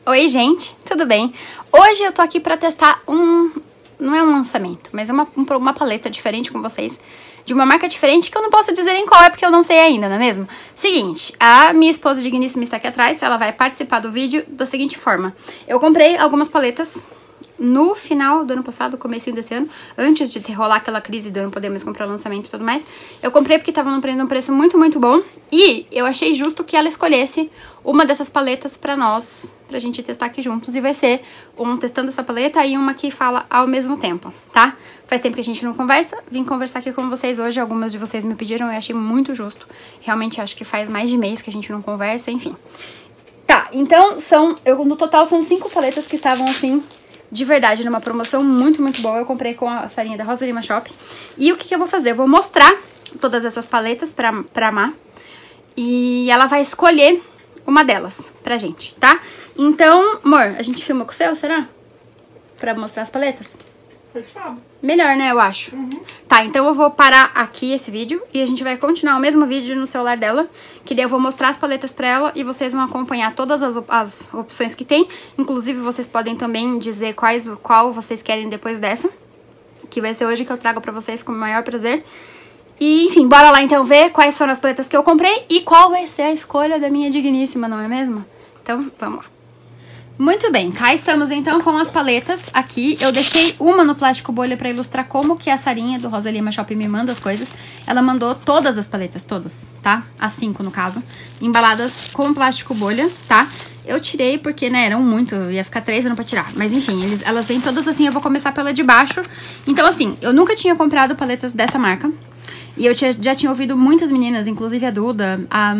Oi, gente, tudo bem? Hoje eu tô aqui pra testar não é um lançamento, mas é uma paleta diferente com vocês, de uma marca diferente que eu não posso dizer nem qual é, porque eu não sei ainda, não é mesmo? Seguinte, a minha esposa digníssima está aqui atrás, ela vai participar do vídeo da seguinte forma. Eu comprei algumas paletas no final do ano passado, comecinho desse ano, antes de rolar aquela crise de eu não poder mais comprar lançamento e tudo mais, eu comprei porque tava num preço muito, muito bom, e eu achei justo que ela escolhesse uma dessas paletas pra nós, pra gente testar aqui juntos, e vai ser um testando essa paleta e uma que fala ao mesmo tempo, tá? Faz tempo que a gente não conversa, vim conversar aqui com vocês hoje, algumas de vocês me pediram, eu achei muito justo, realmente acho que faz mais de mês que a gente não conversa, enfim. Tá, então no total são 5 paletas que estavam assim, de verdade, numa promoção muito, muito boa. Eu comprei com a Sarinha da Rosa Lima Shop. E o que eu vou fazer? Eu vou mostrar todas essas paletas pra Má. E ela vai escolher uma delas pra gente, tá? Então, amor, a gente filma com o seu, será? Pra mostrar as paletas? Fechado. Melhor, né, eu acho. Tá, então eu vou parar aqui esse vídeo e a gente vai continuar o mesmo vídeo no celular dela, que daí eu vou mostrar as paletas pra ela e vocês vão acompanhar todas as opções que tem. Inclusive, vocês podem também dizer qual vocês querem depois dessa, que vai ser hoje que eu trago pra vocês com o maior prazer. E, enfim, bora lá então ver quais foram as paletas que eu comprei e qual vai ser a escolha da minha digníssima, não é mesmo? Então, vamos lá. Muito bem, cá estamos então com as paletas aqui. Eu deixei uma no plástico bolha pra ilustrar como que a Sarinha do Rosa Lima Shop me manda as coisas. Ela mandou todas as paletas, todas, tá? As 5 no caso, embaladas com plástico bolha, tá? Eu tirei porque, né, eram muito, ia ficar 3 anos pra tirar. Mas enfim, elas vêm todas assim, eu vou começar pela de baixo. Então assim, eu nunca tinha comprado paletas dessa marca. E eu já tinha ouvido muitas meninas, inclusive a Duda,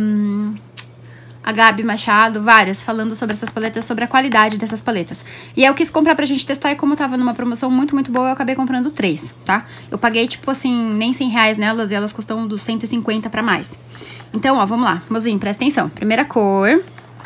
a Gabi Machado, várias, falando sobre essas paletas, sobre a qualidade dessas paletas. E aí eu quis comprar pra gente testar e como tava numa promoção muito, muito boa, eu acabei comprando 3, tá? Eu paguei, tipo assim, nem R$100 nelas e elas custam dos 150 pra mais. Então, ó, vamos lá. Mozinho, presta atenção. Primeira cor.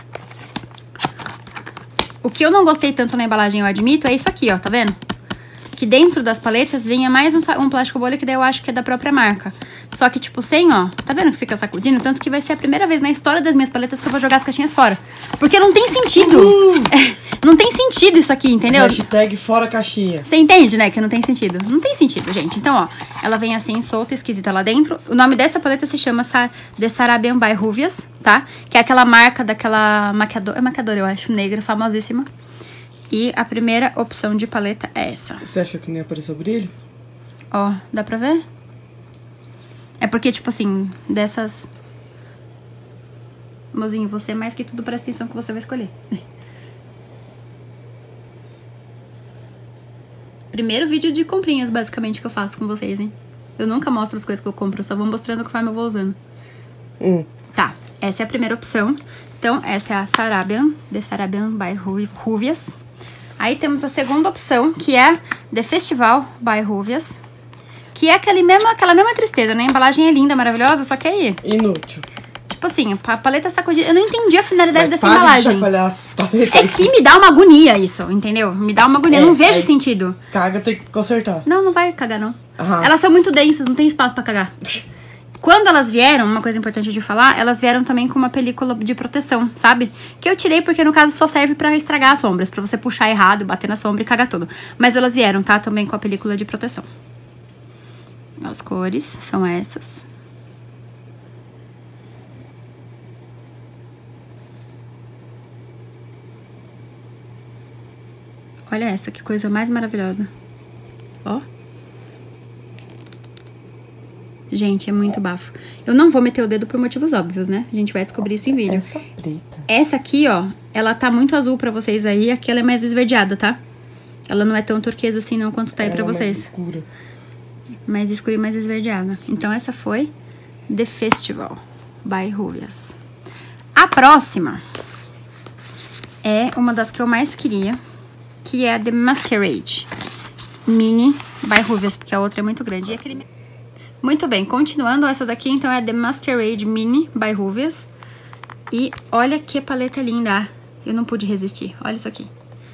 O que eu não gostei tanto na embalagem, eu admito, é isso aqui, ó, tá vendo? Que dentro das paletas vinha mais um plástico bolha que daí eu acho que é da própria marca. Só que, tipo, sem, ó, tá vendo que fica sacudindo? Tanto que vai ser a primeira vez na história das minhas paletas que eu vou jogar as caixinhas fora. Porque não tem sentido. Não tem sentido isso aqui, entendeu? Hashtag fora caixinha. Você entende, né, que não tem sentido? Não tem sentido, gente. Então, ó, ela vem assim, solta, esquisita lá dentro. O nome dessa paleta se chama The Sarabian by Ruvias, tá? Que é aquela marca daquela maquiadora, eu acho, negra, famosíssima. E a primeira opção de paleta é essa. Você achou que não ia aparecer o brilho? Ó, dá pra ver? É porque, tipo assim, dessas... Mozinho, você mais que tudo presta atenção que você vai escolher. Primeiro vídeo de comprinhas, basicamente, que eu faço com vocês, hein? Eu nunca mostro as coisas que eu compro, eu só vou mostrando conforme eu vou usando. Tá, essa é a primeira opção. Então, essa é a The Sarabian by Ruvias. Aí temos a segunda opção, que é The Festival by Ruvias. Que é aquela mesma tristeza, né? A embalagem é linda, maravilhosa, só que aí... Inútil. Tipo assim, a paleta sacudida... Eu não entendi a finalidade dessa embalagem. De as paletas é que me dá uma agonia isso, entendeu? Me dá uma agonia, eu não vejo sentido. Caga, tem que consertar. Não vai cagar, não. Elas são muito densas, não tem espaço pra cagar. Quando elas vieram, uma coisa importante de falar, elas vieram também com uma película de proteção, sabe? Que eu tirei porque, no caso, só serve pra estragar as sombras. Pra você puxar errado, bater na sombra e cagar tudo. Mas elas vieram, tá? Também com a película de proteção. As cores são essas. Olha essa, que coisa mais maravilhosa. Ó. Gente, é muito bafo. Eu não vou meter o dedo por motivos óbvios, né? A gente vai descobrir isso em vídeo. Essa preta. Essa aqui, ó, ela tá muito azul pra vocês aí. Aqui ela é mais esverdeada, tá? Ela não é tão turquesa assim não quanto tá aí pra vocês. Mais escura. Mais escura e mais esverdeada. Então essa foi The Festival by Ruvias. A próxima é uma das que eu mais queria, que é a The Masquerade Mini by Ruvias, porque a outra é muito grande. E aquele... Muito bem, continuando, essa daqui então é The Masquerade Mini by Ruvias. E olha que paleta linda. Eu não pude resistir, olha isso aqui.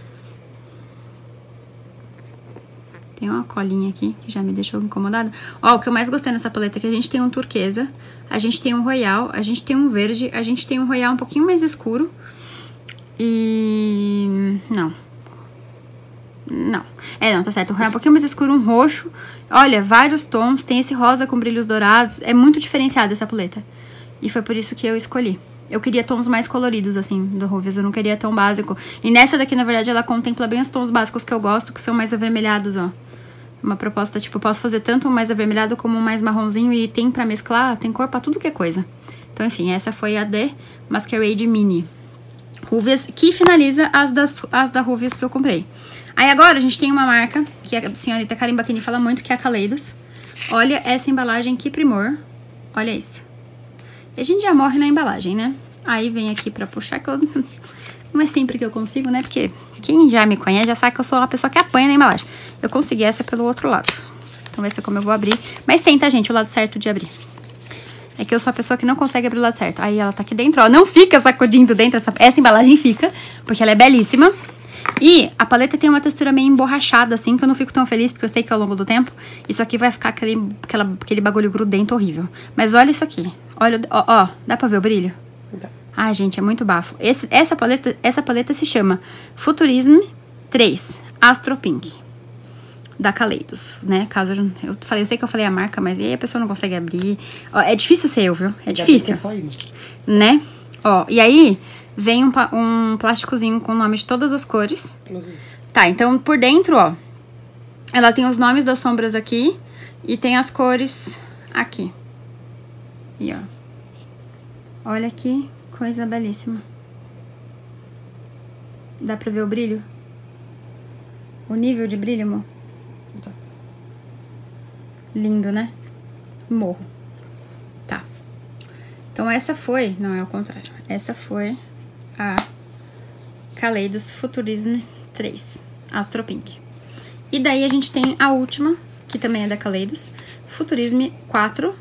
Tem uma colinha aqui que já me deixou incomodada. Ó, o que eu mais gostei nessa paleta é que a gente tem um turquesa, a gente tem um royal, a gente tem um verde, a gente tem um royal um pouquinho mais escuro. E... Não. Não. Não, tá certo. O royal é um pouquinho mais escuro, um roxo. Olha, vários tons. Tem esse rosa com brilhos dourados. É muito diferenciada essa paleta. E foi por isso que eu escolhi. Eu queria tons mais coloridos, assim, do Ruvias. Eu não queria tão básico. E nessa daqui, na verdade, ela contempla bem os tons básicos que eu gosto, que são mais avermelhados, ó. Uma proposta, tipo, eu posso fazer tanto um mais avermelhado como um mais marronzinho. E tem pra mesclar, tem cor pra tudo que é coisa. Então, enfim, essa foi a The Masquerade Mini Ruvias, que finaliza as da Ruvias que eu comprei. Aí agora a gente tem uma marca, que a senhorita Karim Bakini fala muito, que é a Kaleidos. Olha essa embalagem, que primor. Olha isso. E a gente já morre na embalagem, né? Aí vem aqui pra puxar, que eu... não é sempre que eu consigo, né? Porque quem já me conhece já sabe que eu sou uma pessoa que apanha na embalagem. Eu consegui essa pelo outro lado. Então vai ser como eu vou abrir. Mas tem, tá, gente? O lado certo de abrir. É que eu sou a pessoa que não consegue abrir o lado certo. Aí ela tá aqui dentro, ó. Não fica sacudindo dentro. Essa embalagem fica, porque ela é belíssima. E a paleta tem uma textura meio emborrachada, assim, que eu não fico tão feliz, porque eu sei que ao longo do tempo isso aqui vai ficar aquele bagulho grudento horrível. Mas olha isso aqui. Olha, ó, dá pra ver o brilho? Dá. Ai, gente, é muito bafo. Essa paleta se chama Futurism 3 Astro Pink, da Kaleidos, né? Caso eu sei que eu falei a marca, mas aí a pessoa não consegue abrir. Ó, é difícil ser eu, viu? É difícil. É só ir, né? Ó, e aí vem um plásticozinho com o nome de todas as cores. Tá, então por dentro, ó, ela tem os nomes das sombras aqui e tem as cores aqui. E ó, olha que coisa belíssima. Dá pra ver o brilho? O nível de brilho, amor? Dá. Lindo, né? Morro. Tá. Então essa foi... Não, é o contrário. Essa foi a Kaleidos Futurism 3 Astro Pink. E daí a gente tem a última, que também é da Kaleidos, Futurism 4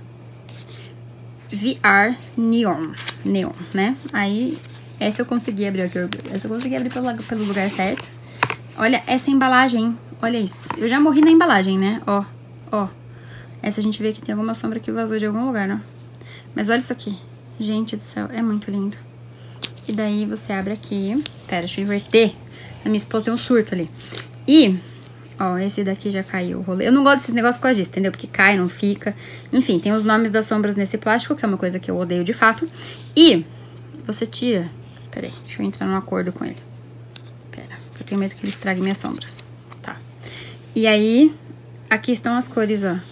VR Neon, né? Aí, essa eu consegui abrir aqui. Essa eu consegui abrir pelo lugar certo. Olha essa embalagem, olha isso. Eu já morri na embalagem, né? Ó, ó. Essa a gente vê que tem alguma sombra que vazou de algum lugar, ó. Mas olha isso aqui. Gente do céu, é muito lindo. E daí você abre aqui. Pera, deixa eu inverter. A minha esposa deu um surto ali. E... ó, esse daqui já caiu o rolê. Eu não gosto desses negócios por causa disso, entendeu? Porque cai, não fica. Enfim, tem os nomes das sombras nesse plástico, que é uma coisa que eu odeio de fato. E você tira... Pera aí, deixa eu entrar num acordo com ele. Pera, eu tenho medo que ele estrague minhas sombras. Tá. E aí, aqui estão as cores, ó.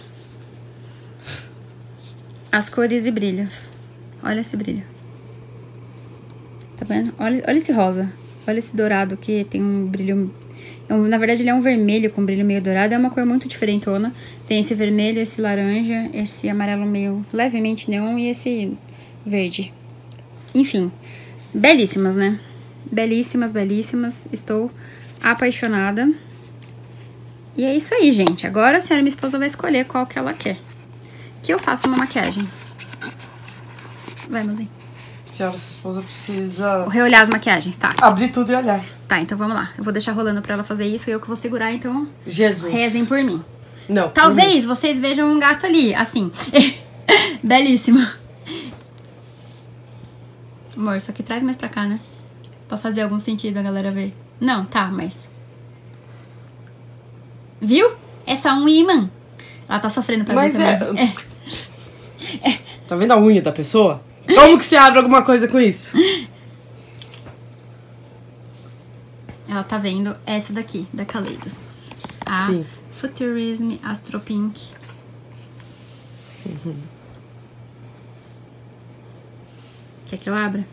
As cores e brilhos. Olha esse brilho. Tá vendo? Olha esse rosa. Olha esse dourado que tem um brilho... na verdade, ele é um vermelho com brilho meio dourado. É uma cor muito diferentona. Tem esse vermelho, esse laranja, esse amarelo meio levemente neon e esse verde. Enfim, belíssimas, né? Belíssimas, belíssimas. Estou apaixonada. E é isso aí, gente. Agora a senhora, minha esposa, vai escolher qual que ela quer que eu faça uma maquiagem. Vai, mozinho. Senhora, sua esposa precisa... Vou reolhar as maquiagens, tá? abrir tudo e olhar. Tá, então vamos lá. Eu vou deixar rolando pra ela fazer isso e eu que vou segurar, então... Jesus. rezem por mim. Não. Talvez vocês vejam um gato ali, assim. Belíssimo. Amor, isso aqui traz mais pra cá, né? Pra fazer algum sentido a galera ver. Não, tá, mas... viu? É só um imã. Ela tá sofrendo pra Mas ver também. Tá vendo a unha da pessoa? Como que você abre alguma coisa com isso? Ela tá vendo essa daqui, da Kaleidos. A Sim. Futurism Astro Pink. Quer que eu abra?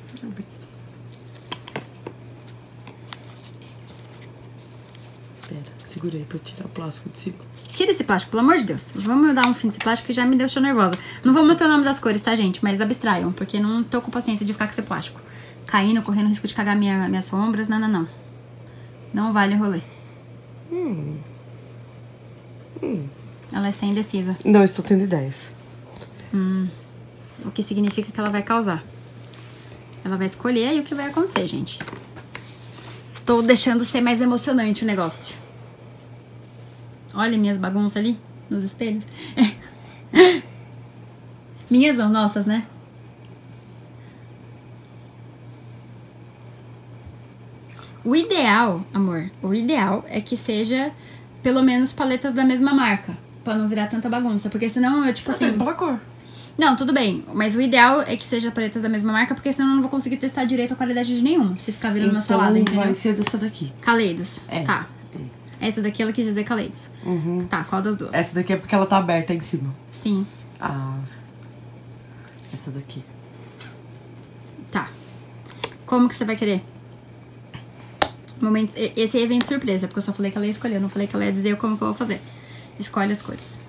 Pera, segura aí pra eu tirar o plástico de cima. Tira esse plástico, pelo amor de Deus. Vamos dar um fim desse plástico que já me deixou nervosa. Não vou manter o nome das cores, tá, gente? Mas abstraiam, porque não tô com paciência de ficar com esse plástico caindo, correndo risco de cagar minhas sombras. Não, não, não. Não vale o rolê. Ela está indecisa. Não, estou tendo ideias. O que significa que ela vai causar. Ela vai escolher e o que vai acontecer, gente. Estou deixando ser mais emocionante o negócio. Olha minhas bagunças ali nos espelhos. Minhas não, nossas, né? O ideal, amor, o ideal é que seja pelo menos paletas da mesma marca. Pra não virar tanta bagunça. Porque senão eu, tipo assim... Pela cor. Não, tudo bem. Mas o ideal é que seja paletas da mesma marca, porque senão eu não vou conseguir testar direito a qualidade de nenhuma. Se ficar virando uma salada, entendeu? Vai ser dessa daqui. Kaleidos. É. Tá. Essa daqui ela quis dizer Kaleidos. Uhum. Tá, qual das duas? Essa daqui é porque ela tá aberta aí em cima. Sim. Essa daqui. Tá. Como que você vai querer? Momento, esse é evento surpresa, porque eu só falei que ela ia escolher, eu não falei que ela ia dizer como que eu vou fazer. Escolhe as cores.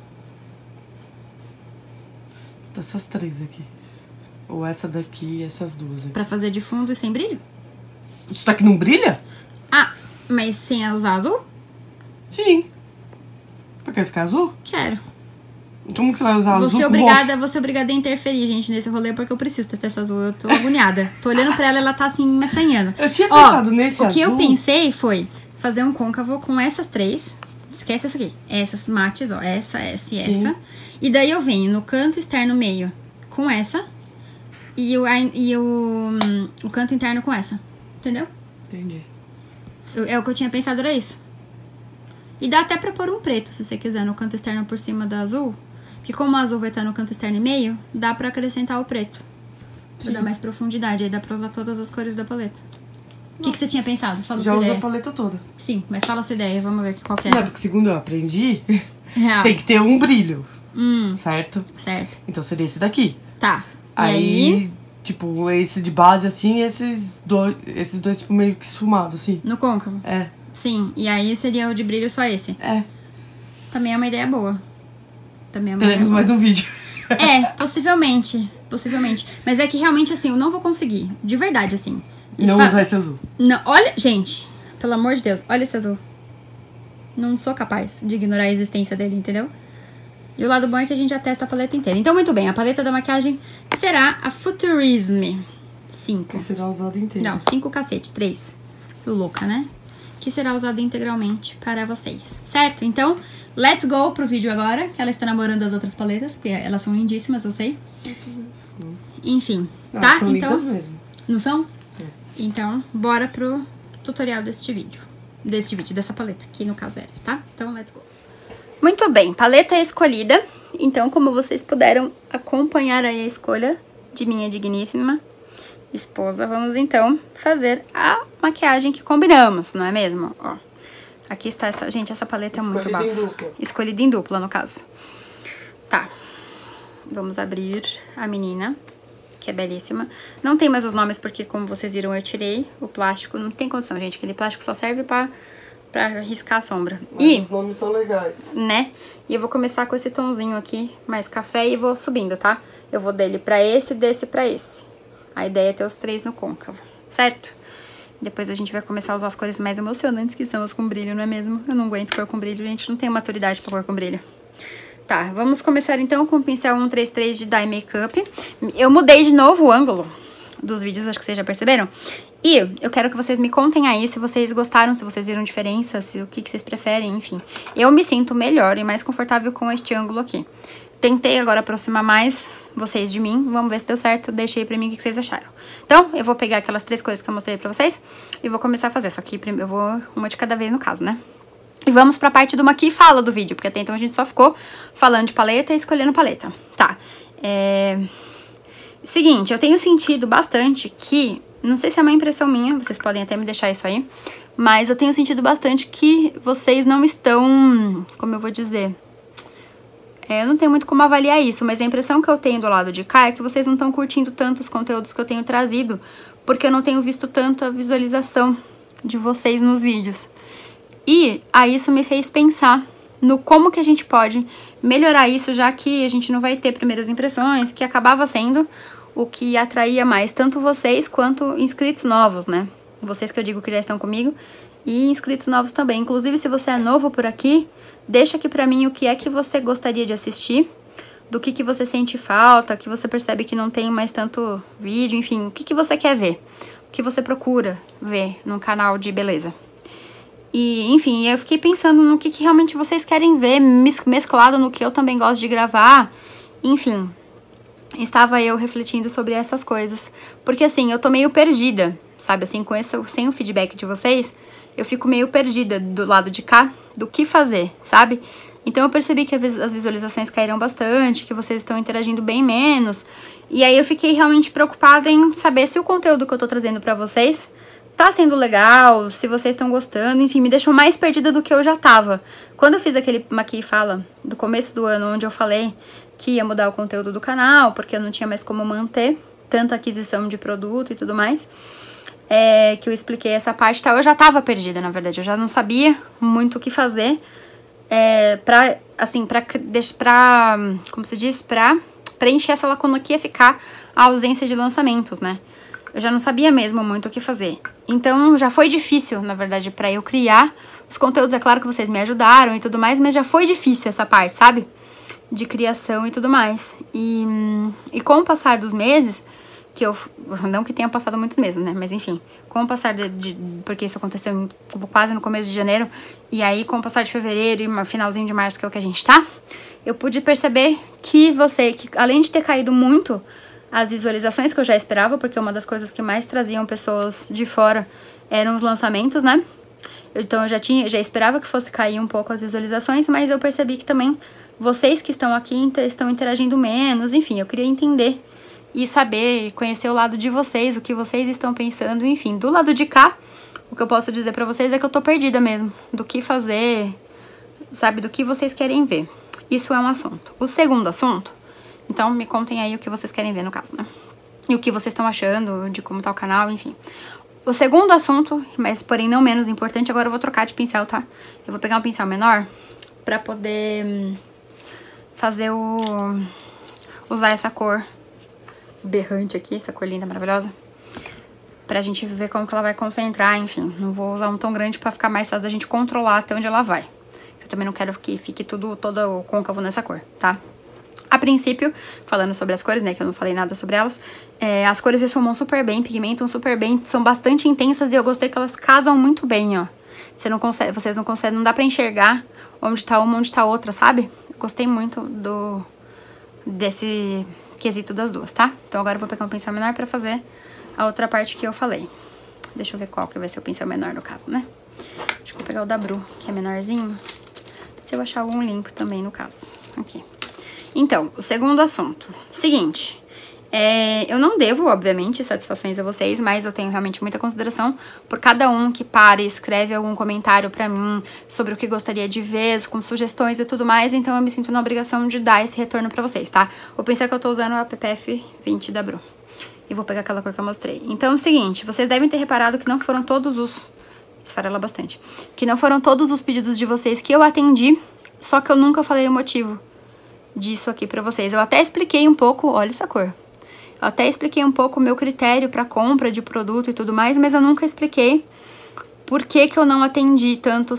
Essas três aqui. Ou essa daqui e essas duas aqui. Pra fazer de fundo e sem brilho? Isso daqui não brilha? Ah, mas sem usar azul? Sim. Por que esse quer azul? Quero. Como que você vai usar azul Vou ser roxo? obrigada a interferir, gente, nesse rolê, porque eu preciso testar essa azul. Eu tô agoniada. Tô olhando pra ela, ela tá assim, me assanhando. Eu tinha pensado nesse azul. O que eu pensei foi fazer um côncavo com essas três. Esquece essa aqui. Essas mates, ó. Essa e essa. E daí eu venho no canto externo meio com essa. E o canto interno com essa. Entendeu? Entendi. É o que eu tinha pensado, era isso. E dá até pra pôr um preto, se você quiser, no canto externo por cima da azul. Porque como o azul vai estar no canto externo e meio, dá pra acrescentar o preto. Pra dar mais profundidade. Aí dá pra usar todas as cores da paleta. O que você tinha pensado? Fala Já sua usa ideia. a paleta toda. Sim, mas fala a sua ideia, vamos ver qual que é. Não, porque segundo eu aprendi, Real. tem que ter um brilho. Certo? Certo. Então seria esse daqui. Tá. Aí, tipo, esse de base assim, e esses dois tipo, meio que esfumados, assim. No côncavo? É. Sim, e aí seria o de brilho só esse. É. Também é uma ideia boa. Também é uma Teremos ideia mais boa. um vídeo. É, possivelmente. Possivelmente. Mas é que realmente, assim, eu não vou conseguir. De verdade, assim. E Não usar esse azul. Não, olha, gente, pelo amor de Deus, olha esse azul. Não sou capaz de ignorar a existência dele, entendeu? E o lado bom é que a gente já testa a paleta inteira. Então, muito bem, a paleta da maquiagem será a Futurism 5. Que será usado inteiro. Não, 5 cacete, 3. Louca, né? Que será usado integralmente para vocês, certo? Então, let's go pro vídeo agora, que ela está namorando as outras paletas, porque elas são lindíssimas, eu sei. Enfim, tá? São Então, lindas mesmo. não são? Sim. Então, bora pro tutorial deste vídeo. Dessa paleta, que no caso é essa, tá? Então, let's go. Muito bem, paleta escolhida. Então, como vocês puderam acompanhar aí a escolha de minha digníssima esposa, vamos então fazer a maquiagem que combinamos, não é mesmo? Ó, aqui está essa... Gente, essa paleta é muito Escolhida bafo. em dupla. Escolhida em dupla, no caso. Tá. Vamos abrir a menina, que é belíssima. Não tem mais os nomes, porque como vocês viram, eu tirei o plástico. Não tem condição, gente. Aquele plástico só serve pra riscar a sombra. Mas os nomes são legais. Né? E eu vou começar com esse tomzinho aqui, mais café, e vou subindo, tá? Eu vou dele pra esse e desse pra esse. A ideia é ter os três no côncavo, certo? Depois a gente vai começar a usar as cores mais emocionantes, que são as com brilho, não é mesmo? Eu não aguento pôr com brilho, gente. Não tenho maturidade pra pôr com brilho. Tá, vamos começar então com o pincel 133 de Dye Makeup. Eu mudei de novo o ângulo dos vídeos, acho que vocês já perceberam. E eu quero que vocês me contem aí se vocês gostaram, se vocês viram diferença, se o que vocês preferem, enfim. Eu me sinto melhor e mais confortável com este ângulo aqui. Tentei agora aproximar mais vocês de mim, vamos ver se deu certo, deixei pra mim o que vocês acharam. Então, eu vou pegar aquelas três coisas que eu mostrei pra vocês e vou começar a fazer, só que eu vou uma de cada vez no caso, né? E vamos pra parte do maqui e fala do vídeo, porque até então a gente só ficou falando de paleta e escolhendo paleta. Tá, seguinte, eu tenho sentido bastante que, não sei se é uma impressão minha, vocês podem até me deixar isso aí, mas eu tenho sentido bastante que vocês não estão, como eu vou dizer... eu não tenho muito como avaliar isso, mas a impressão que eu tenho do lado de cá é que vocês não estão curtindo tanto os conteúdos que eu tenho trazido, porque eu não tenho visto tanto a visualização de vocês nos vídeos. E aí isso me fez pensar no como que a gente pode melhorar isso, já que a gente não vai ter primeiras impressões, que acabava sendo o que atraía mais tanto vocês quanto inscritos novos, né? Vocês que eu digo que já estão comigo e inscritos novos também. Inclusive, se você é novo por aqui, deixa aqui pra mim o que é que você gostaria de assistir, do que você sente falta, que você percebe que não tem mais tanto vídeo, enfim, o que você quer ver, o que você procura ver num canal de beleza. E, enfim, eu fiquei pensando no que realmente vocês querem ver, mesclado no que eu também gosto de gravar, enfim, estava eu refletindo sobre essas coisas, porque assim, eu tô meio perdida, sabe? Assim, sem o feedback de vocês, eu fico meio perdida do lado de cá do que fazer, sabe? Então eu percebi que as visualizações caíram bastante, que vocês estão interagindo bem menos. E aí eu fiquei realmente preocupada em saber se o conteúdo que eu tô trazendo pra vocês tá sendo legal, se vocês estão gostando, enfim, me deixou mais perdida do que eu já tava. Quando eu fiz aquele Maqui Fala do começo do ano, onde eu falei que ia mudar o conteúdo do canal, porque eu não tinha mais como manter tanta aquisição de produto e tudo mais, que eu expliquei essa parte e tal, eu já tava perdida, na verdade, eu já não sabia muito o que fazer, como se diz, pra preencher essa lacuna que ia ficar a ausência de lançamentos, né? Eu já não sabia mesmo muito o que fazer. Então, já foi difícil, na verdade, pra eu criar os conteúdos. É claro que vocês me ajudaram e tudo mais, mas já foi difícil essa parte, sabe? De criação e tudo mais. E com o passar dos meses, não que tenha passado muitos meses, né? Mas enfim, com o passar porque isso aconteceu quase no começo de janeiro, e aí com o passar de fevereiro e finalzinho de março, que é o que a gente tá, eu pude perceber que além de ter caído muito as visualizações que eu já esperava, porque uma das coisas que mais traziam pessoas de fora eram os lançamentos, né? Então eu já esperava que fosse cair um pouco as visualizações, mas eu percebi que também vocês que estão aqui estão interagindo menos, enfim, eu queria entender e saber, conhecer o lado de vocês, o que vocês estão pensando, enfim. Do lado de cá, o que eu posso dizer pra vocês é que eu tô perdida mesmo, do que fazer, sabe, do que vocês querem ver. Isso é um assunto. O segundo assunto, então me contem aí o que vocês querem ver no caso, né? E o que vocês estão achando de como tá o canal, enfim. O segundo assunto, mas porém não menos importante, agora eu vou trocar de pincel, tá? Eu vou pegar um pincel menor pra poder fazer usar essa cor berrante aqui, essa cor linda, maravilhosa, pra gente ver como que ela vai concentrar, enfim. Não vou usar um tom grande pra ficar mais fácil da gente controlar até onde ela vai. Eu também não quero que fique todo côncavo nessa cor, tá? A princípio, falando sobre as cores, né, que eu não falei nada sobre elas, as cores esfumam super bem, pigmentam super bem, são bastante intensas e eu gostei que elas casam muito bem, ó. Vocês não conseguem, não dá pra enxergar onde tá uma, onde tá outra, sabe? Eu gostei muito desse quesito das duas, tá? Então agora eu vou pegar um pincel menor pra fazer a outra parte que eu falei. Deixa eu ver qual que vai ser o pincel menor no caso, né? Acho que eu vou pegar o da Bru, que é menorzinho. Se eu achar algum limpo também no caso. Aqui. Então, o segundo assunto. Seguinte, eu não devo, obviamente, satisfações a vocês, mas eu tenho realmente muita consideração por cada um que para e escreve algum comentário pra mim sobre o que gostaria de ver, com sugestões e tudo mais, então eu me sinto na obrigação de dar esse retorno pra vocês, tá? O pincel que eu tô usando é o PPF 20 da Bru. E vou pegar aquela cor que eu mostrei. Então é o seguinte, vocês devem ter reparado que não foram todos os... esfarela bastante. Que não foram todos os pedidos de vocês que eu atendi, só que eu nunca falei o motivo disso aqui pra vocês. Eu até expliquei um pouco, olha essa cor. Eu até expliquei um pouco o meu critério pra compra de produto e tudo mais, mas eu nunca expliquei por que que eu não atendi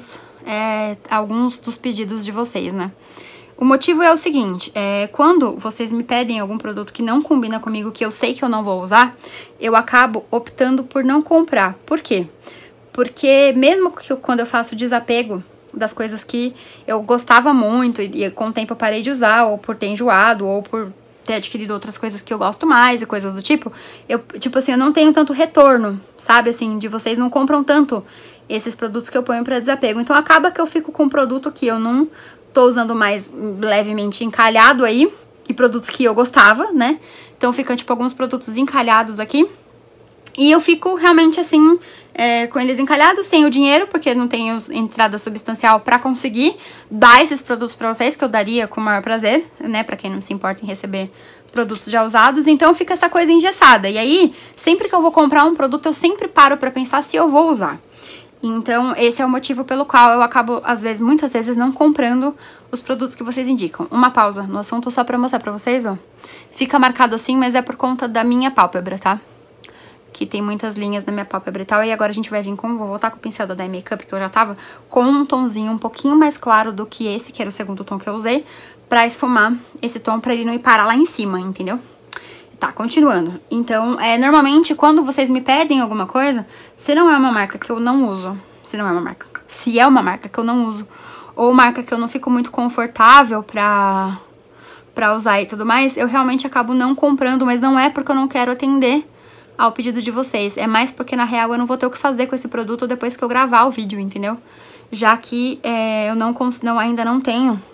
alguns dos pedidos de vocês, né? O motivo é o seguinte, quando vocês me pedem algum produto que não combina comigo, que eu sei que eu não vou usar, eu acabo optando por não comprar. Por quê? Porque mesmo que quando eu faço desapego das coisas que eu gostava muito e com o tempo eu parei de usar, ou por ter enjoado, ou por ter adquirido outras coisas que eu gosto mais e coisas do tipo, eu não tenho tanto retorno, sabe, assim, de vocês não compram tanto esses produtos que eu ponho pra desapego. Então acaba que eu fico com um produto que eu não tô usando mais levemente encalhado aí, e produtos que eu gostava, né? Então fica, tipo, alguns produtos encalhados aqui, e eu fico realmente assim, com eles encalhados, sem o dinheiro, porque não tenho entrada substancial pra conseguir dar esses produtos pra vocês, que eu daria com o maior prazer, né? Pra quem não se importa em receber produtos já usados. Então fica essa coisa engessada. E aí, sempre que eu vou comprar um produto, eu sempre paro pra pensar se eu vou usar. Então, esse é o motivo pelo qual eu acabo, muitas vezes, não comprando os produtos que vocês indicam. Uma pausa no assunto só pra mostrar pra vocês, ó. Fica marcado assim, mas é por conta da minha pálpebra, tá? Que tem muitas linhas na minha pálpebra e tal. E agora a gente vai vir vou voltar com o pincel da Dye Makeup, que eu já tava com um tomzinho um pouquinho mais claro do que esse, que era o segundo tom que eu usei, pra esfumar esse tom, pra ele não ir parar lá em cima, entendeu? Tá, continuando. Então, normalmente, quando vocês me pedem alguma coisa, se não é uma marca que eu não uso, se é uma marca que eu não uso, ou marca que eu não fico muito confortável pra usar e tudo mais, eu realmente acabo não comprando, mas não é porque eu não quero atender ao pedido de vocês. É mais porque, na real, eu não vou ter o que fazer com esse produto depois que eu gravar o vídeo, entendeu? Já que eu ainda não tenho...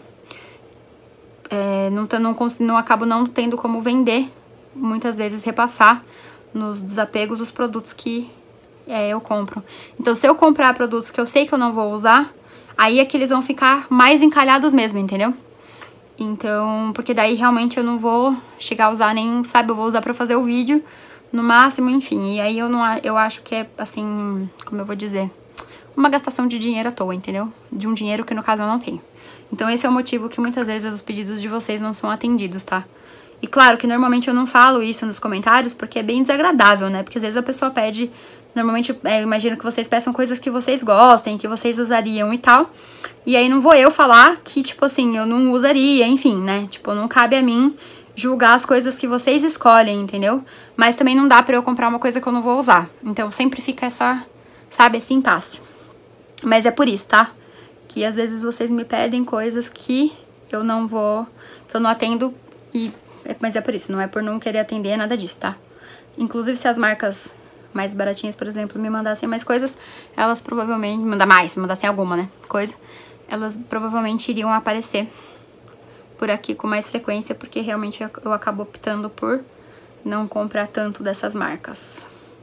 não acabo não tendo como vender, muitas vezes repassar nos desapegos os produtos que eu compro. Então, se eu comprar produtos que eu sei que eu não vou usar, aí é que eles vão ficar mais encalhados mesmo, entendeu? Então, porque daí realmente eu não vou chegar a usar nenhum, sabe? Eu vou usar pra fazer o vídeo, no máximo, enfim. E aí eu acho que é, assim, como eu vou dizer, uma gastação de dinheiro à toa, entendeu? De um dinheiro que no caso eu não tenho. Então esse é o motivo que muitas vezes os pedidos de vocês não são atendidos, tá? E claro que normalmente eu não falo isso nos comentários porque é bem desagradável, né? Porque às vezes a pessoa pede... Normalmente eu imagino que vocês peçam coisas que vocês gostem, que vocês usariam e tal. E aí não vou eu falar que, tipo assim, eu não usaria, enfim, né? Tipo, não cabe a mim julgar as coisas que vocês escolhem, entendeu? Mas também não dá pra eu comprar uma coisa que eu não vou usar. Então sempre fica essa, sabe, esse impasse. Mas é por isso, tá? Que às vezes vocês me pedem coisas que eu não vou... que eu não atendo e... Mas é por isso, não é por não querer atender, nada disso, tá? Inclusive se as marcas mais baratinhas, por exemplo, me mandassem mais coisas, elas provavelmente... mandassem alguma, né? Coisa. Elas provavelmente iriam aparecer por aqui com mais frequência, porque realmente eu acabo optando por não comprar tanto dessas marcas.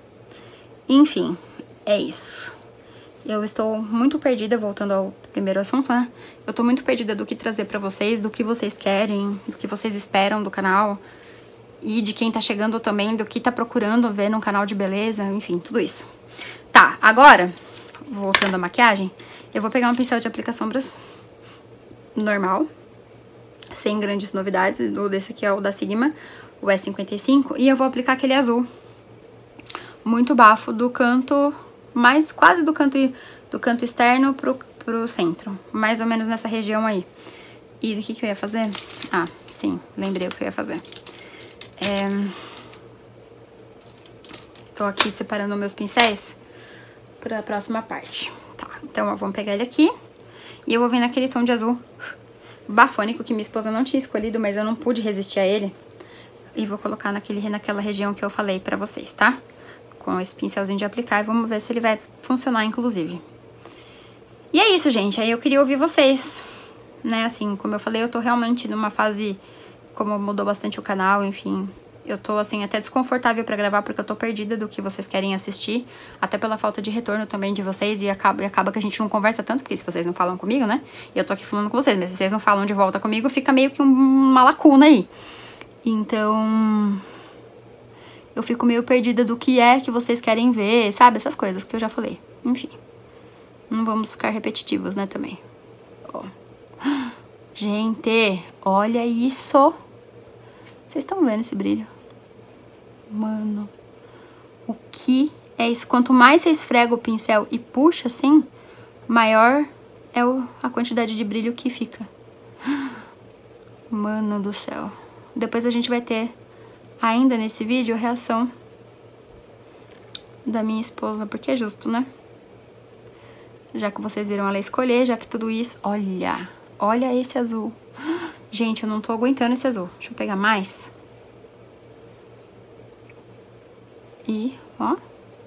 Enfim, é isso. Eu estou muito perdida, voltando ao primeiro assunto, né? Eu tô muito perdida do que trazer pra vocês, do que vocês querem, do que vocês esperam do canal. E de quem tá chegando também, do que tá procurando ver num canal de beleza, enfim, tudo isso. Tá, agora, voltando à maquiagem, eu vou pegar um pincel de aplicar sombras normal, sem grandes novidades. O desse aqui é o da Sigma, o E55, e eu vou aplicar aquele azul muito bafo do canto, mais quase do canto externo pro centro, mais ou menos nessa região aí. E o que eu ia fazer? Ah, sim, lembrei o que eu ia fazer. Tô aqui separando meus pincéis pra próxima parte. Tá, então ó, vamos pegar ele aqui e eu vou vir naquele tom de azul bafônico que minha esposa não tinha escolhido, mas eu não pude resistir a ele. E vou colocar naquela região que eu falei pra vocês, tá? Com esse pincelzinho de aplicar e vamos ver se ele vai funcionar, inclusive. E é isso, gente. Aí eu queria ouvir vocês, né? Assim, como eu falei, eu tô realmente numa fase... Como mudou bastante o canal, enfim... Eu tô, assim, até desconfortável pra gravar, porque eu tô perdida do que vocês querem assistir. Até pela falta de retorno também de vocês. E acaba que a gente não conversa tanto, porque se vocês não falam comigo, né? E eu tô aqui falando com vocês, mas se vocês não falam de volta comigo, fica meio que uma lacuna aí. Então... eu fico meio perdida do que é que vocês querem ver, sabe? Essas coisas que eu já falei. Enfim. Não vamos ficar repetitivos, né, também. Ó. Gente, olha isso. Vocês estão vendo esse brilho? Mano. O que é isso? Quanto mais você esfrega o pincel e puxa assim, maior é a quantidade de brilho que fica. Mano do céu. Depois a gente vai ter... ainda nesse vídeo, a reação da minha esposa, porque é justo, né? Já que vocês viram ela escolher, já que tudo isso... Olha, olha esse azul. Gente, eu não tô aguentando esse azul. Deixa eu pegar mais. E, ó.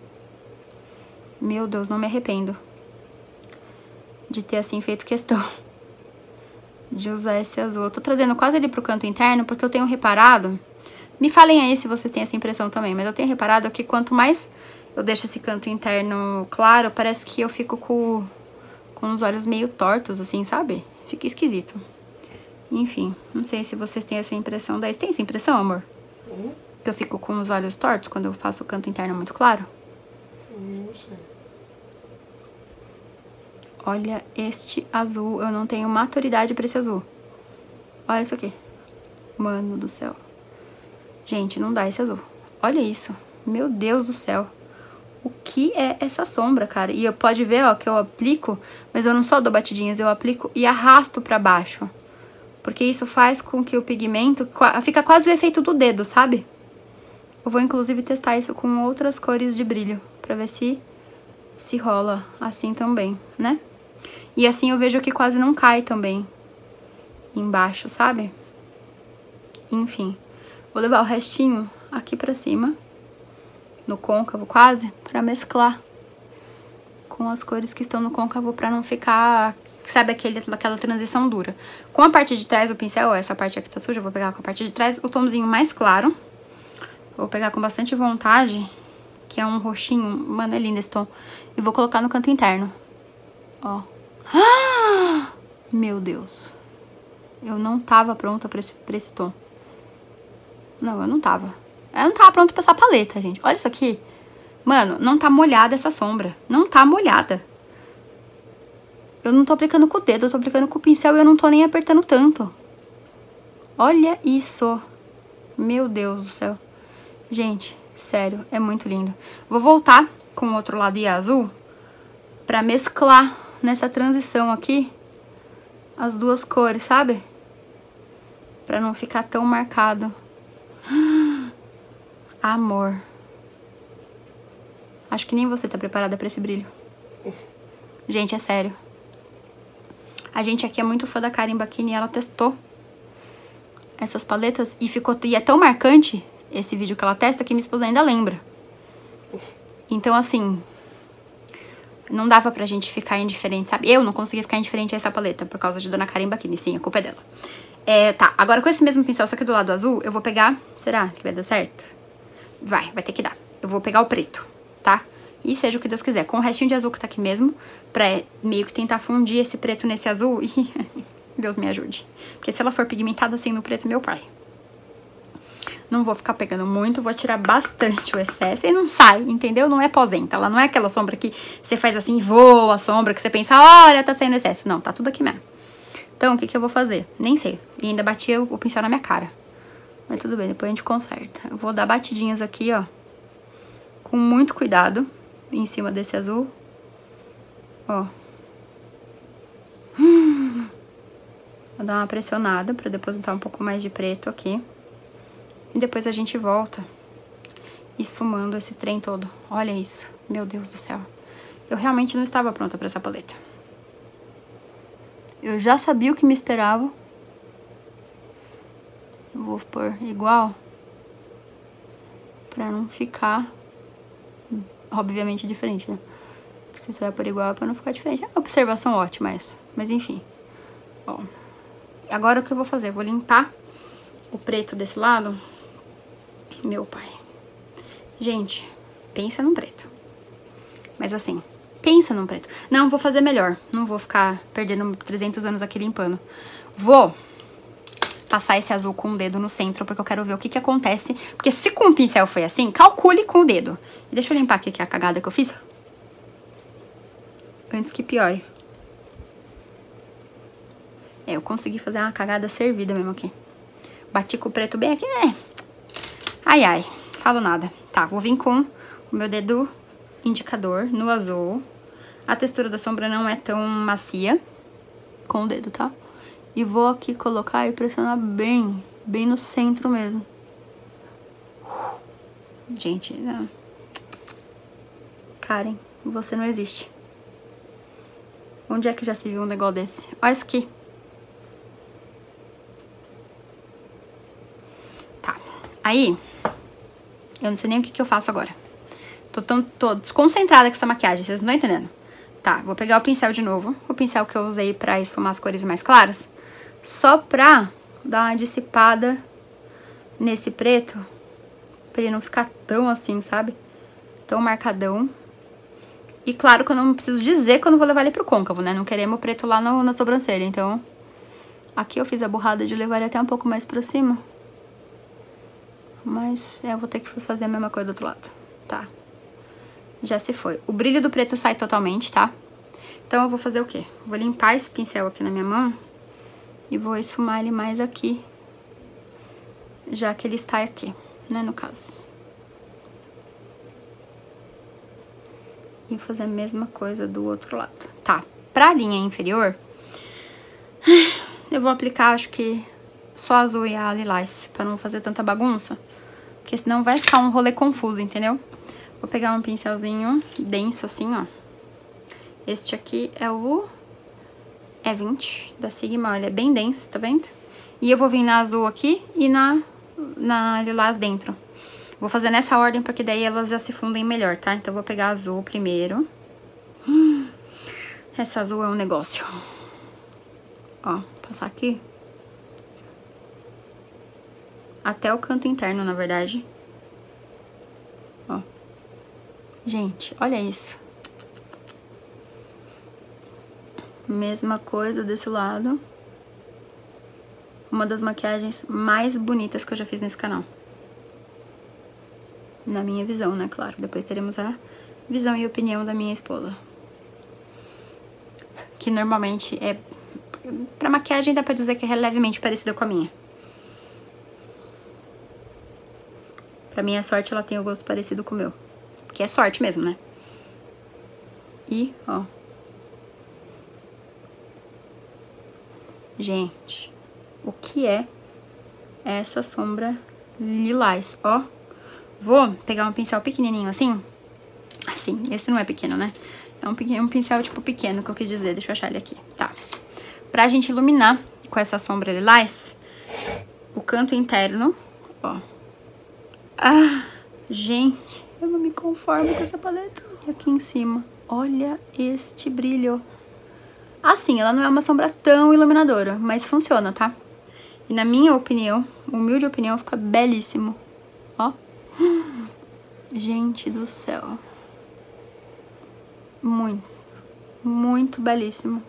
Meu Deus, não me arrependo de ter, assim, feito questão de usar esse azul. Eu tô trazendo quase ele pro canto interno, porque eu tenho reparado... Me falem aí se vocês têm essa impressão também, mas eu tenho reparado que quanto mais eu deixo esse canto interno claro, parece que eu fico com os olhos meio tortos, assim, sabe? Fica esquisito. Enfim, não sei se vocês têm essa impressão. Daí, você tem essa impressão, amor? Que eu fico com os olhos tortos quando eu faço o canto interno muito claro? Não sei. Olha este azul. Eu não tenho maturidade pra esse azul. Olha isso aqui. Mano do céu. Gente, não dá esse azul. Olha isso. Meu Deus do céu. O que é essa sombra, cara? E pode ver, ó, que eu aplico, mas eu não só dou batidinhas, eu aplico e arrasto pra baixo. Porque isso faz com que o pigmento... fica quase o efeito do dedo, sabe? Eu vou, inclusive, testar isso com outras cores de brilho, pra ver se rola assim também, né? E assim eu vejo que quase não cai também embaixo, sabe? Enfim. Vou levar o restinho aqui pra cima no côncavo quase, pra mesclar com as cores que estão no côncavo, pra não ficar, sabe, aquela transição dura. Com a parte de trás do pincel, ó, essa parte aqui tá suja, eu vou pegar com a parte de trás o tomzinho mais claro. Vou pegar com bastante vontade, que é um roxinho, mano, é lindo esse tom. E vou colocar no canto interno, ó. Ah! Meu Deus. Eu não tava pronta pra esse tom. Não, eu não tava. Eu não tava pronta pra essa paleta, gente. Olha isso aqui. Mano, não tá molhada essa sombra. Não tá molhada. Eu não tô aplicando com o dedo, eu tô aplicando com o pincel e eu não tô nem apertando tanto. Olha isso. Meu Deus do céu. Gente, sério, é muito lindo. Vou voltar com o outro lado e azul pra mesclar nessa transição aqui as duas cores, sabe? Pra não ficar tão marcado. Amor. Acho que nem você tá preparada pra esse brilho. Gente, é sério. A gente aqui é muito fã da Karen Bakini e ela testou essas paletas e é tão marcante esse vídeo que ela testa que minha esposa ainda lembra. Então, assim, não dava pra gente ficar indiferente, sabe? Eu não conseguia ficar indiferente a essa paleta por causa de Dona Karen Bakini. Sim, a culpa é dela. Tá, agora com esse mesmo pincel, só que do lado azul, eu vou pegar... Será que vai dar certo? Vai ter que dar. Eu vou pegar o preto, tá? E seja o que Deus quiser. Com o restinho de azul que tá aqui mesmo, pra meio que tentar fundir esse preto nesse azul e... Deus me ajude. Porque se ela for pigmentada assim no preto, meu pai. Não vou ficar pegando muito, vou tirar bastante o excesso e não sai, entendeu? Não é posenta, ela não é aquela sombra que você faz assim, voa a sombra, que você pensa, olha, tá saindo excesso. Não, tá tudo aqui mesmo. Então, o que eu vou fazer? Nem sei. E ainda bati o pincel na minha cara. Mas tudo bem, depois a gente conserta. Eu vou dar batidinhas aqui, ó. Com muito cuidado. Em cima desse azul. Ó. Vou dar uma pressionada pra depositar um pouco mais de preto aqui. E depois a gente volta esfumando esse trem todo. Olha isso. Meu Deus do céu. Eu realmente não estava pronta pra essa paleta. Eu já sabia o que me esperava. Eu vou pôr igual. Pra não ficar, obviamente, diferente, né? Se você vai pôr igual é pra não ficar diferente. É uma observação ótima essa. Mas enfim. Ó. Agora o que eu vou fazer? Eu vou limpar o preto desse lado. Meu pai. Gente, pensa num preto. Mas assim, pensa num preto. Não, vou fazer melhor. Não vou ficar perdendo 300 anos aqui limpando. Vou passar esse azul com o dedo no centro, porque eu quero ver o que acontece. Porque se com o pincel foi assim, calcule com o dedo. E deixa eu limpar aqui que é a cagada que eu fiz. Antes que piore. Eu consegui fazer uma cagada servida mesmo aqui. Bati com o preto bem aqui, né? Ai, ai, falo nada. Tá, vou vir com o meu dedo indicador no azul. A textura da sombra não é tão macia com o dedo, tá? E vou aqui colocar e pressionar bem no centro mesmo. Gente, não. Karen, você não existe. Onde é que já se viu um negócio desse? Olha isso aqui. Tá. Aí, eu não sei nem o que eu faço agora. Tô desconcentrada com essa maquiagem, vocês não estão entendendo. Tá, vou pegar o pincel de novo. O pincel que eu usei pra esfumar as cores mais claras. Só pra dar uma dissipada nesse preto. Pra ele não ficar tão assim, sabe? Tão marcadão. E claro que eu não preciso dizer que eu não vou levar ele pro côncavo, né? Não queremos o preto lá na sobrancelha, então... Aqui eu fiz a burrada de levar ele até um pouco mais pra cima. Mas eu vou ter que fazer a mesma coisa do outro lado. Tá. Já se foi. O brilho do preto sai totalmente, tá? Então eu vou fazer o quê? Vou limpar esse pincel aqui na minha mão. E vou esfumar ele mais aqui. Já que ele está aqui, né, no caso. E fazer a mesma coisa do outro lado. Tá, pra linha inferior, eu vou aplicar, acho que só azul e a lilás, pra não fazer tanta bagunça. Porque senão vai ficar um rolê confuso, entendeu? Vou pegar um pincelzinho denso assim, ó. Este aqui é o E20 da Sigma, ele é bem denso, tá vendo? E eu vou vir na azul aqui e na lilás dentro. Vou fazer nessa ordem, porque daí elas já se fundem melhor, tá? Então, eu vou pegar azul primeiro. Essa azul é um negócio. Ó, passar aqui. Até o canto interno, na verdade. Ó. Gente, olha isso. Mesma coisa desse lado. Uma das maquiagens mais bonitas que eu já fiz nesse canal. Na minha visão, né? Claro. Depois teremos a visão e opinião da minha esposa. Que normalmente é... Pra maquiagem dá pra dizer que é levemente parecida com a minha. Pra minha sorte, ela tem o gosto parecido com o meu. Que é sorte mesmo, né? E, ó. Gente, o que é essa sombra lilás, ó. Vou pegar um pincel pequenininho assim. Assim, esse não é pequeno, né? É um pincel tipo pequeno que eu quis dizer. Deixa eu achar ele aqui, tá. Pra gente iluminar com essa sombra lilás o canto interno, ó. Ah, gente, eu não me conformo com essa paleta. E aqui em cima, olha este brilho. Assim, ela não é uma sombra tão iluminadora, mas funciona, tá? E na minha opinião, humilde opinião, fica belíssimo. Ó. Gente do céu. Muito, muito belíssimo.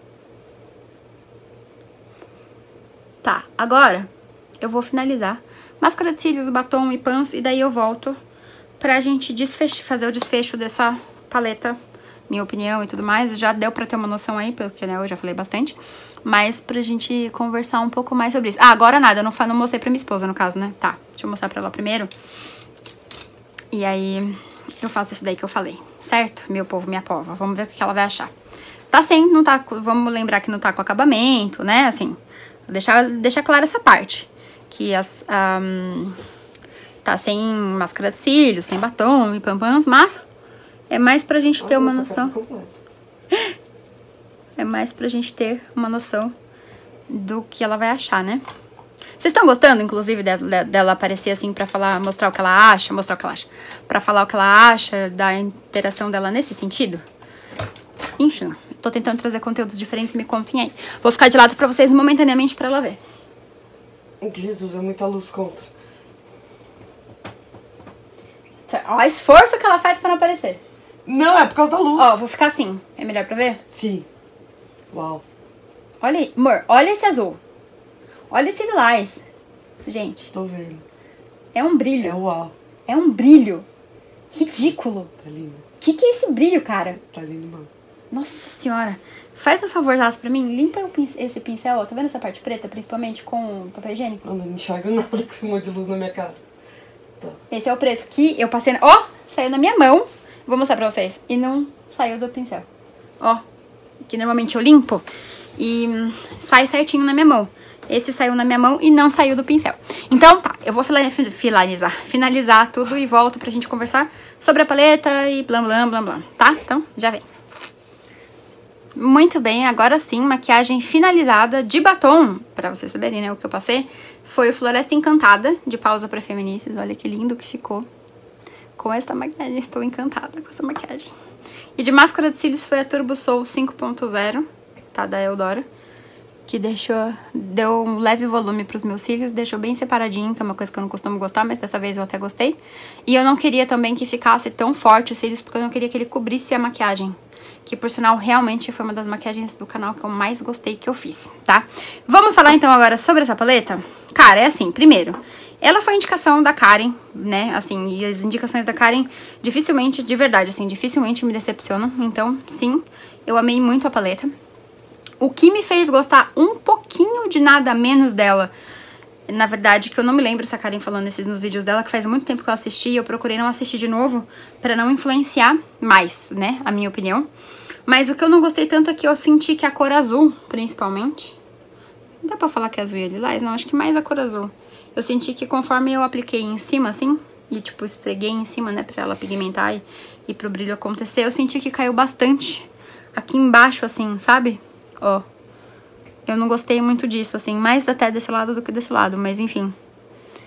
Tá, agora eu vou finalizar. Máscara de cílios, batom e pans, e daí eu volto pra gente fazer o desfecho dessa paleta, minha opinião e tudo mais. Já deu pra ter uma noção aí, porque né, eu já falei bastante. Mas pra gente conversar um pouco mais sobre isso. Ah, agora nada, eu não mostrei pra minha esposa, no caso, né? Tá, deixa eu mostrar pra ela primeiro. E aí eu faço isso daí que eu falei, certo? Meu povo, minha pova, vamos ver o que ela vai achar. Tá sem, não tá, vamos lembrar que não tá com acabamento, né? Assim, deixar clara essa parte. Que tá sem máscara de cílios, sem batom e pampans, mas é mais pra gente ter uma noção. É mais pra gente ter uma noção do que ela vai achar, né? Vocês estão gostando, inclusive, dela aparecer assim pra falar, mostrar o que ela acha, pra falar o que ela acha, da interação dela nesse sentido? Enfim, tô tentando trazer conteúdos diferentes, me contem aí. Vou ficar de lado pra vocês momentaneamente pra ela ver. Jesus, é muita luz contra. Ó, esforço que ela faz pra não aparecer. Não, é por causa da luz. Ó, vou ficar assim. É melhor pra ver? Sim. Uau. Olha aí, amor, olha esse azul. Olha esse lilás. Gente. Tô vendo. É um brilho. É uau. É um brilho ridículo. Tá lindo. Que é esse brilho, cara? Tá lindo, mano. Nossa senhora. Faz um favorzaço pra mim. Limpa esse pincel, ó. Tá vendo essa parte preta? Principalmente com papel higiênico. Eu não enxergo nada com esse monte de luz na minha cara. Tá. Esse é o preto que eu passei... Ó, saiu na minha mão. Vou mostrar pra vocês. E não saiu do pincel. Ó. Que normalmente eu limpo. E sai certinho na minha mão. Esse saiu na minha mão e não saiu do pincel. Então, tá. Eu vou finalizar tudo e volto pra gente conversar sobre a paleta e blá, blá, blá, blá. Tá? Então, já vem. Muito bem, agora sim, maquiagem finalizada de batom. Pra vocês saberem, né, o que eu passei. Foi o Floresta Encantada, de Pausa pra Feministas. Olha que lindo que ficou com essa maquiagem. Estou encantada com essa maquiagem. E de máscara de cílios foi a Turbo Soul 5.0, tá, da Eudora. Que deu um leve volume pros meus cílios, deixou bem separadinho, que é uma coisa que eu não costumo gostar, mas dessa vez eu até gostei. E eu não queria também que ficasse tão forte os cílios, porque eu não queria que ele cobrisse a maquiagem. Que, por sinal, realmente foi uma das maquiagens do canal que eu mais gostei que eu fiz, tá? Vamos falar, então, agora sobre essa paleta? Cara, é assim, primeiro, ela foi indicação da Karen, né? Assim, e as indicações da Karen dificilmente, de verdade, assim, dificilmente me decepcionam. Então, sim, eu amei muito a paleta. O que me fez gostar um pouquinho de nada menos dela, na verdade, que eu não me lembro se a Karen falou nos vídeos dela, que faz muito tempo que eu assisti, eu procurei não assistir de novo, pra não influenciar mais, né, a minha opinião. Mas o que eu não gostei tanto é que eu senti que a cor azul, principalmente, não dá pra falar que é azul e lilás, não, acho que mais a cor azul. Eu senti que conforme eu apliquei em cima, assim, e tipo, esfreguei em cima, né, pra ela pigmentar e pro brilho acontecer, eu senti que caiu bastante aqui embaixo, assim, sabe? Ó, eu não gostei muito disso, assim, mais até desse lado do que desse lado, mas enfim.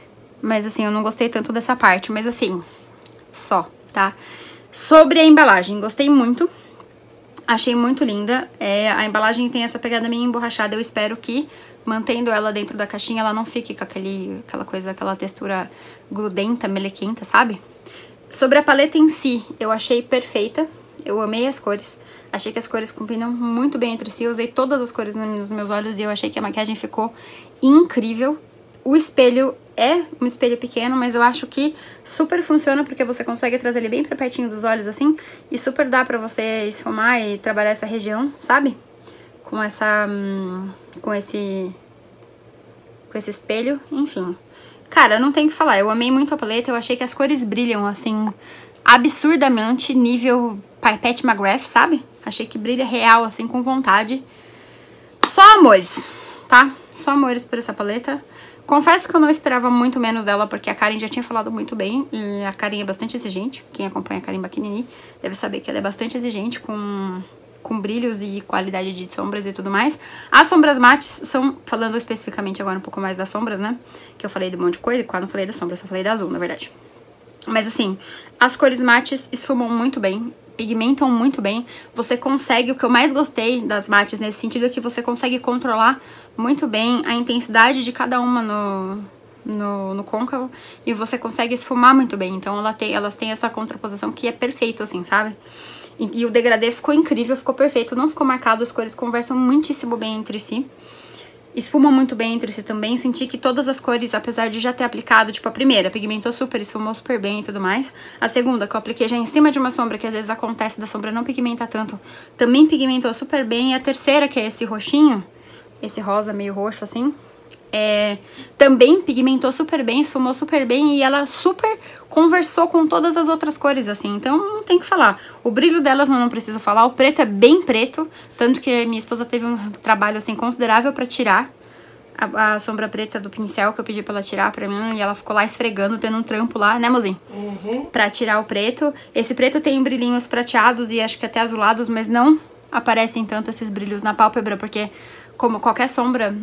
Mas assim, eu não gostei tanto dessa parte. Mas assim, só, tá? Sobre a embalagem, gostei muito. Achei muito linda. A embalagem tem essa pegada meio emborrachada. Eu espero que, mantendo ela dentro da caixinha, ela não fique com aquela textura grudenta, melequenta, sabe? Sobre a paleta em si, eu achei perfeita. Eu amei as cores. Achei que as cores combinam muito bem entre si. Eu usei todas as cores nos meus olhos e eu achei que a maquiagem ficou incrível. O espelho é um espelho pequeno, mas eu acho que super funciona porque você consegue trazer ele bem pra pertinho dos olhos, assim. E super dá pra você esfumar e trabalhar essa região, sabe? Com essa... com esse espelho, enfim. Cara, não tem o que falar. Eu amei muito a paleta. Eu achei que as cores brilham, assim, absurdamente, nível Pipette McGrath, sabe? Achei que brilha real, assim, com vontade. Só amores, tá? Só amores por essa paleta. Confesso que eu não esperava muito menos dela, porque a Karen já tinha falado muito bem. E a Karen é bastante exigente. Quem acompanha a Karen Baquinini deve saber que ela é bastante exigente com brilhos e qualidade de sombras e tudo mais. As sombras mates são, falando especificamente agora um pouco mais das sombras, né? Que eu falei de um monte de coisa, quase não falei da sombra, só falei da azul, na verdade. Mas assim, as cores mates esfumam muito bem, pigmentam muito bem. Você consegue, o que eu mais gostei das mates nesse sentido é que você consegue controlar muito bem a intensidade de cada uma no côncavo e você consegue esfumar muito bem. Então elas têm essa contraposição que é perfeito, assim, sabe? E o degradê ficou incrível, ficou perfeito, não ficou marcado, as cores conversam muitíssimo bem entre si. Esfumam muito bem entre si também, senti que todas as cores, apesar de já ter aplicado, tipo a primeira, pigmentou super, esfumou super bem e tudo mais. A segunda, que eu apliquei já em cima de uma sombra, que às vezes acontece da sombra não pigmentar tanto, também pigmentou super bem. E a terceira, que é esse roxinho, esse rosa meio roxo assim, também pigmentou super bem, esfumou super bem e ela super conversou com todas as outras cores, assim. Então, não tem o que falar. O brilho delas não preciso falar. O preto é bem preto, tanto que minha esposa teve um trabalho, assim, considerável pra tirar a sombra preta do pincel, que eu pedi pra ela tirar pra mim. E ela ficou lá esfregando, tendo um trampo lá, né, mozinho? Uhum. Pra tirar o preto. Esse preto tem brilhinhos prateados e acho que até azulados, mas não aparecem tanto esses brilhos na pálpebra, porque como qualquer sombra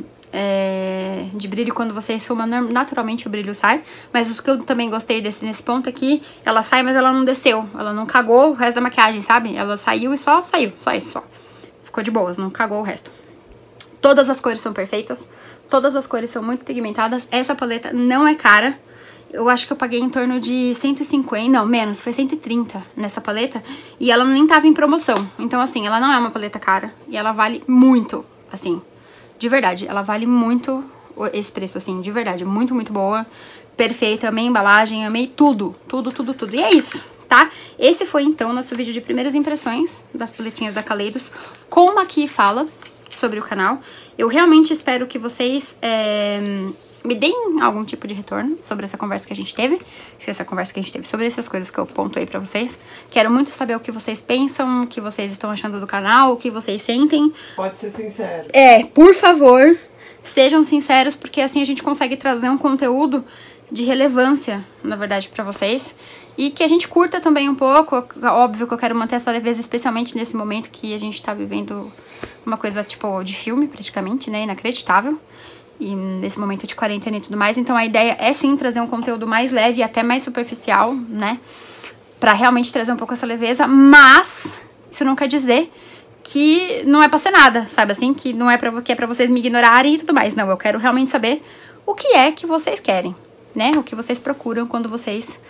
de brilho, quando você esfuma, naturalmente o brilho sai. Mas o que eu também gostei nesse ponto aqui, ela sai, mas ela não desceu. Ela não cagou o resto da maquiagem, sabe? Ela saiu e só saiu, só isso, só. Ficou de boas, não cagou o resto. Todas as cores são perfeitas, todas as cores são muito pigmentadas. Essa paleta não é cara. Eu acho que eu paguei em torno de 150, não, menos, foi 130 nessa paleta. E ela nem tava em promoção. Então, assim, ela não é uma paleta cara. E ela vale muito, assim, de verdade. Ela vale muito esse preço, assim, de verdade. Muito, muito boa. Perfeita, amei a embalagem, amei tudo. Tudo, tudo, tudo. E é isso, tá? Esse foi, então, nosso vídeo de primeiras impressões das paletinhas da Kaleidos. Como aqui fala sobre o canal. Eu realmente espero que vocês me deem algum tipo de retorno sobre essa conversa que a gente teve. Sobre essas coisas que eu pontuei pra vocês. Quero muito saber o que vocês pensam, o que vocês estão achando do canal, o que vocês sentem. Pode ser sincero. Por favor, sejam sinceros, porque assim a gente consegue trazer um conteúdo de relevância, na verdade, pra vocês. E que a gente curta também um pouco. Óbvio que eu quero manter essa leveza, especialmente nesse momento que a gente tá vivendo uma coisa, tipo, de filme, praticamente, né? Inacreditável. E nesse momento de quarentena e tudo mais. Então a ideia é sim trazer um conteúdo mais leve e até mais superficial, né? Pra realmente trazer um pouco essa leveza. Mas isso não quer dizer que não é pra ser nada, sabe assim? Que não é que é pra vocês me ignorarem e tudo mais. Não, eu quero realmente saber o que é que vocês querem, né? O que vocês procuram quando vocês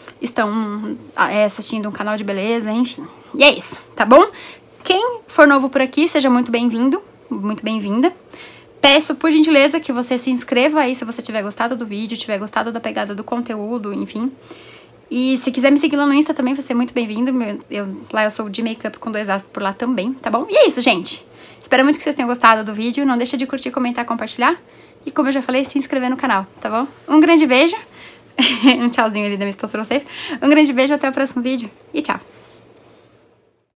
estão assistindo um canal de beleza, enfim. E é isso, tá bom? Quem for novo por aqui, seja muito bem-vindo, muito bem-vinda. Peço, por gentileza, que você se inscreva aí se você tiver gostado do vídeo, tiver gostado da pegada do conteúdo, enfim. E se quiser me seguir lá no Insta também, vai ser muito bem-vindo. Lá eu sou de make-up com 2 As por lá também, tá bom? E é isso, gente. Espero muito que vocês tenham gostado do vídeo. Não deixa de curtir, comentar, compartilhar. E como eu já falei, se inscrever no canal, tá bom? Um grande beijo. Um tchauzinho ali da minha esposa pra vocês. Um grande beijo, até o próximo vídeo. E tchau.